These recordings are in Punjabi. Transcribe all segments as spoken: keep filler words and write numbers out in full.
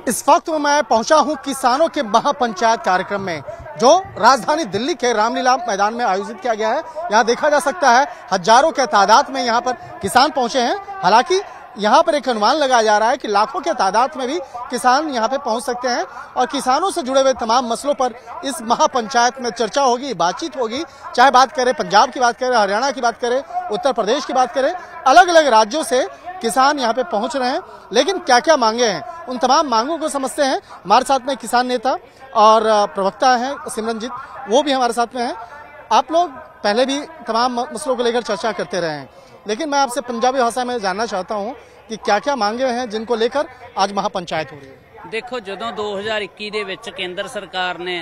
इस वक्त मैं पहुंचा हूं किसानों के महापंचायत कार्यक्रम में जो राजधानी दिल्ली के रामलीला मैदान में आयोजित किया गया है। यहां देखा जा सकता है हजारों के तादाद में यहां पर किसान पहुंचे हैं। हालांकि यहां पर एक अनुमान लगाया जा रहा है कि लाखों के तादाद में भी किसान यहां पर पहुंच सकते हैं और किसानों से जुड़े हुए तमाम मसलों पर इस महापंचायत में चर्चा होगी, बातचीत होगी। चाहे बात करें पंजाब की बात करें, हरियाणा की बात करें, उत्तर प्रदेश की बात करें, अलग अलग राज्यों से किसान यहाँ पे पहुंच रहे हैं। लेकिन क्या क्या मांगे हैं, उन तमाम मांगों को समझते हैं। हमारे साथ में किसान नेता और प्रवक्ता हैं सिमरनजीत, वो भी हमारे साथ में हैं। आप लोग पहले भी तमाम मसलों को लेकर चर्चा करते रहे हैं, लेकिन मैं आपसे पंजाबी भाषा में जानना चाहता हूँ कि क्या क्या मांगे हैं जिनको लेकर आज महापंचायत हो रही है। देखो, ਜਦੋਂ दो हज़ार इक्की ਦੇ ਵਿੱਚ ਕੇਂਦਰ ਸਰਕਾਰ ਨੇ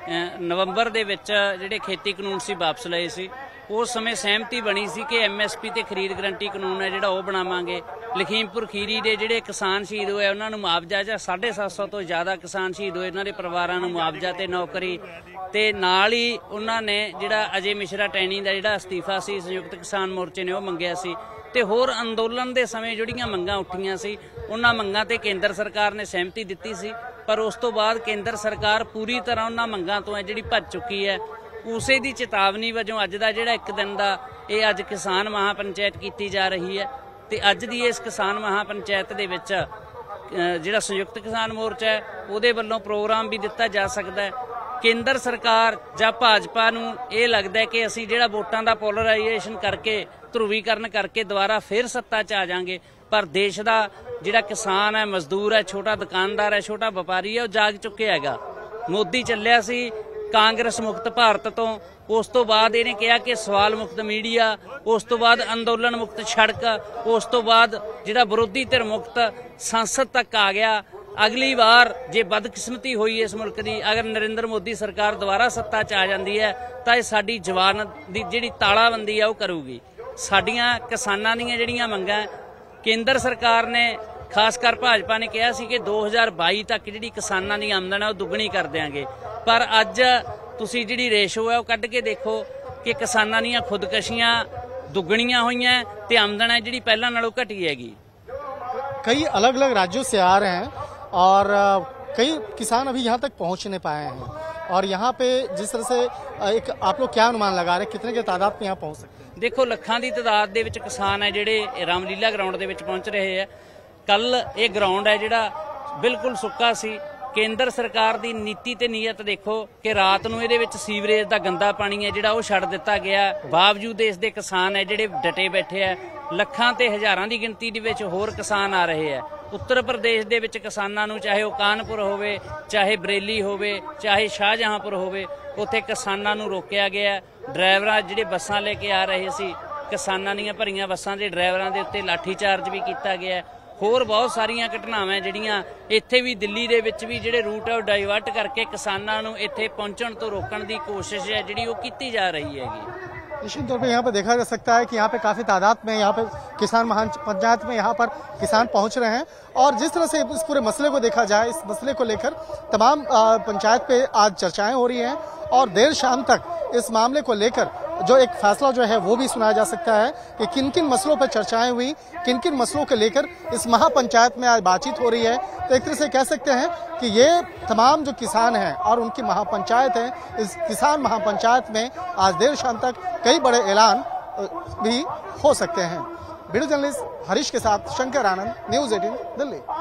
ਨਵੰਬਰ ਦੇ ਵਿੱਚ ਜਿਹੜੇ ਖੇਤੀ ਕਾਨੂੰਨ ਸੀ ਵਾਪਸ ਲਏ ਸੀ, ਉਸ ਸਮੇਂ ਸਹਿਮਤੀ ਬਣੀ ਸੀ ਕਿ ਐਮਐਸਪੀ ਤੇ ਖਰੀਦ ਗਰੰਟੀ ਕਾਨੂੰਨ ਹੈ ਜਿਹੜਾ ਉਹ ਬਣਾਵਾਂਗੇ। ਲਖੀਮਪੁਰ ਖੀਰੀ ਦੇ ਜਿਹੜੇ ਕਿਸਾਨ ਸ਼ਹੀਦ ਹੋਏ ਉਹਨਾਂ ਨੂੰ ਮੁਆਵਜ਼ਾ ਜਾਂ ਸਾਢੇ ਸੱਤ ਸੌ ਤੋਂ ਜ਼ਿਆਦਾ ਕਿਸਾਨ ਸ਼ਹੀਦ ਹੋਏ ਉਹਨਾਂ ਦੇ ਪਰਿਵਾਰਾਂ ਨੂੰ ਮੁਆਵਜ਼ਾ ਤੇ ਨੌਕਰੀ, ਤੇ ਨਾਲ ਹੀ ਉਹਨਾਂ ਨੇ ਜਿਹੜਾ ਅਜੇ ਮਿਸ਼ਰਾ ਟੈਣੀ ਦਾ ਜਿਹੜਾ ਅਸਤੀਫਾ ਸੀ ਸੰਯੁਕਤ ਕਿਸਾਨ ਮੋਰਚੇ ਨੇ ਉਹ ਮੰਗਿਆ ਸੀ। ਤੇ ਹੋਰ ਅੰਦੋਲਨ ਦੇ ਸਮੇਂ ਜਿਹੜੀਆਂ ਮੰਗਾਂ ਉੱਠੀਆਂ ਸੀ ਉਹਨਾਂ ਮੰਗਾਂ ਤੇ ਕੇਂਦਰ ਸਰਕਾਰ ਨੇ ਸਹਿਮਤੀ ਦਿੱਤੀ ਸੀ, ਪਰ ਉਸ ਤੋਂ ਬਾਅਦ ਕੇਂਦਰ ਸਰਕਾਰ ਪੂਰੀ ਤਰ੍ਹਾਂ ਉਹਨਾਂ ਮੰਗਾਂ ਤੋਂ ਹੈ ਜਿਹੜੀ ਭੱਜ ਚੁੱਕੀ ਹੈ। ਉਸੇ ਦੀ ਚੇਤਾਵਨੀ ਵਜੋਂ ਅੱਜ ਦਾ ਜਿਹੜਾ ਇੱਕ ਦਿਨ ਦਾ ਇਹ ਅੱਜ ਕਿਸਾਨ ਮਹਾਪੰਚਾਇਤ ਕੀਤੀ ਜਾ ਰਹੀ ਹੈ। ਤੇ ਅੱਜ ਦੀ ਇਸ ਕਿਸਾਨ ਮਹਾਪੰਚਾਇਤ ਦੇ ਵਿੱਚ ਜਿਹੜਾ ਸੰਯੁਕਤ ਕਿਸਾਨ ਮੋਰਚਾ ਹੈ ਉਹਦੇ ਵੱਲੋਂ ਪ੍ਰੋਗਰਾਮ ਵੀ ਦਿੱਤਾ ਜਾ ਸਕਦਾ ਹੈ। ਕੇਂਦਰ ਸਰਕਾਰ ਜਾਂ ਭਾਜਪਾ ਨੂੰ ਇਹ ਲੱਗਦਾ ਹੈ ਕਿ ਅਸੀਂ ਜਿਹੜਾ ਵੋਟਾਂ ਦਾ ਪੋਲਰਾਈਜੇਸ਼ਨ ਕਰਕੇ, ਧਰੂਵੀਕਰਨ ਕਰਕੇ ਦੁਬਾਰਾ ਫਿਰ ਸੱਤਾ 'ਚ ਆ ਜਾਾਂਗੇ, ਪਰ ਦੇਸ਼ ਦਾ ਜਿਹੜਾ ਕਿਸਾਨ ਹੈ, ਮਜ਼ਦੂਰ ਹੈ, ਛੋਟਾ ਦੁਕਾਨਦਾਰ ਹੈ, ਛੋਟਾ ਵਪਾਰੀ ਹੈ, ਉਹ ਜਾਗ ਚੁੱਕਿਆ ਹੈਗਾ। ਮੋਦੀ ਚੱਲਿਆ ਸੀ ਕਾਂਗਰਸ ਮੁਕਤ ਭਾਰਤ ਤੋਂ, ਉਸ ਤੋਂ ਬਾਅਦ ਇਹਨੇ ਕਿਹਾ ਕਿ ਸਵਾਲ ਮੁਕਤ ਮੀਡੀਆ, ਉਸ ਤੋਂ ਬਾਅਦ ਅੰਦੋਲਨ ਮੁਕਤ ਸੜਕ, ਉਸ ਤੋਂ ਬਾਅਦ ਜਿਹੜਾ ਵਿਰੋਧੀ ਧਿਰ ਮੁਕਤ ਸੰਸਦ ਤੱਕ ਆ ਗਿਆ। ਅਗਲੀ ਵਾਰ ਜੇ ਬਦਕਿਸਮਤੀ ਹੋਈ ਇਸ ਮੁਲਕ ਦੀ, ਅਗਰ ਨਰਿੰਦਰ ਮੋਦੀ ਸਰਕਾਰ ਦੁਬਾਰਾ ਸੱਤਾ 'ਚ ਆ ਜਾਂਦੀ ਹੈ ਤਾਂ ਇਹ ਸਾਡੀ ਜਵਾਨ ਦੀ ਜਿਹੜੀ ਤਾਲਾਬੰਦੀ ਆ ਉਹ ਕਰੂਗੀ। ਸਾਡੀਆਂ ਕਿਸਾਨਾਂ ਦੀਆਂ ਜਿਹੜੀਆਂ ਮੰਗਾਂ ਕੇਂਦਰ ਸਰਕਾਰ ਨੇ, ਖਾਸ ਕਰ ਭਾਜਪਾ ਨੇ ਕਿਹਾ ਸੀ ਕਿ ਦੋ ਹਜ਼ਾਰ ਬਾਈ ਤੱਕ ਜਿਹੜੀ ਕਿਸਾਨਾਂ ਦੀ ਆਮਦਨ ਹੈ ਉਹ ਦੁੱਗਣੀ ਕਰ ਦਿਆਂਗੇ, ਪਰ ਅੱਜ ਤੁਸੀਂ ਜਿਹੜੀ ਰੇਸ਼ੋ ਹੈ ਉਹ ਕੱਢ ਕੇ ਦੇਖੋ ਕਿ ਕਿਸਾਨਾਂ ਦੀਆਂ ਖੁਦਕਸ਼ੀਆਂ ਦੁੱਗਣੀਆਂ ਹੋਈਆਂ ਤੇ ਆਮਦਨ ਹੈ ਜਿਹੜੀ ਪਹਿਲਾਂ ਨਾਲੋਂ ਘਟੀ ਹੈਗੀ। कई अलग अलग राज्यों से आ रहे हैं और कई किसान अभी यहाँ तक पहुँच नहीं पाए हैं, और यहाँ पे जिस तरह से एक आप लोग क्या अनुमान लगा रहे हैं कितने के तादाद में यहाँ पहुँच सकते हैं? देखो, ਲੱਖਾਂ ਦੀ ਤਾਦਾਦ ਦੇ ਵਿੱਚ ਕਿਸਾਨ ਹੈ ਜਿਹੜੇ ਰਾਮਲੀਲਾ ਗਰਾਊਂਡ ਦੇ ਵਿੱਚ ਪਹੁੰਚ ਰਹੇ ਆ। ਕੱਲ ਇਹ ਗਰਾਊਂਡ ਹੈ ਜਿਹੜਾ ਬਿਲਕੁਲ ਸੁੱਕਾ ਸੀ। ਕੇਂਦਰ ਸਰਕਾਰ ਦੀ ਨੀਤੀ ਤੇ ਨੀਅਤ ਦੇਖੋ ਕਿ ਰਾਤ ਨੂੰ ਇਹਦੇ ਵਿੱਚ ਸੀਵਰੇਜ ਦਾ ਗੰਦਾ ਪਾਣੀ ਹੈ ਜਿਹੜਾ ਉਹ ਛੱਡ ਦਿੱਤਾ ਗਿਆ, ਬਾਵਜੂਦ ਇਸ ਦੇ ਕਿਸਾਨ ਹੈ ਜਿਹੜੇ ਡਟੇ ਬੈਠੇ ਆ। ਲੱਖਾਂ ਤੇ ਹਜ਼ਾਰਾਂ ਦੀ ਗਿਣਤੀ ਦੇ ਵਿੱਚ ਹੋਰ ਕਿਸਾਨ ਆ ਰਹੇ ਆ। ਉੱਤਰ ਪ੍ਰਦੇਸ਼ ਦੇ ਵਿੱਚ ਕਿਸਾਨਾਂ ਨੂੰ, ਚਾਹੇ ਉਹ ਕਾਨਪੁਰ ਹੋਵੇ, ਚਾਹੇ ਬਰੇਲੀ ਹੋਵੇ, ਚਾਹੇ ਸ਼ਾਹਜਹਾਂਪੁਰ ਹੋਵੇ, ਉੱਥੇ ਕਿਸਾਨਾਂ ਨੂੰ ਰੋਕਿਆ ਗਿਆ। ਡਰਾਈਵਰਾਂ ਜਿਹੜੇ ਬੱਸਾਂ ਲੈ ਕੇ ਆ ਰਹੇ ਸੀ, ਕਿਸਾਨਾਂ ਦੀਆਂ ਭਰੀਆਂ ਬੱਸਾਂ ਦੇ ਡਰਾਈਵਰਾਂ ਦੇ ਉੱਤੇ ਲਾਠੀ ਚਾਰਜ ਵੀ ਕੀਤਾ ਗਿਆ। ਹੋਰ ਬਹੁਤ ਸਾਰੀਆਂ ਘਟਨਾਵਾਂ ਜਿਹੜੀਆਂ ਇੱਥੇ ਵੀ ਦਿੱਲੀ ਦੇ ਵਿੱਚ ਵੀ ਜਿਹੜੇ ਰੂਟ ਹੈ ਉਹ ਡਾਈਵਰਟ ਕਰਕੇ ਕਿਸਾਨਾਂ ਨੂੰ ਇੱਥੇ ਪਹੁੰਚਣ ਤੋਂ रोकने की कोशिश है ਜਿਹੜੀ ਉਹ ਕੀਤੀ जा रही हैगी। निश्चित तौर पे यहाँ पर देखा जा सकता है कि यहाँ पे काफी तादाद में यहाँ पे किसान महापंचायत में यहाँ पर किसान पहुंच रहे हैं, और जिस तरह से इस पूरे मसले को देखा जाए, इस मसले को लेकर तमाम पंचायत पे आज चर्चाएं हो रही हैं और देर शाम तक इस मामले को लेकर जो एक फैसला जो है वो भी सुनाया जा सकता है कि किन किन मसलों पर चर्चाएं हुई, किन किन मसलों को लेकर इस महापंचायत में आज बातचीत हो रही है। तो एक तरह से कह सकते हैं कि ये तमाम जो किसान हैं और उनकी महापंचायत है, इस किसान महापंचायत में आज देर शाम तक कई बड़े ऐलान भी हो सकते हैं। वीडियो जर्नलिस्ट हरीश के साथ शंकर आनंद, न्यूज़ अठारह दिल्ली।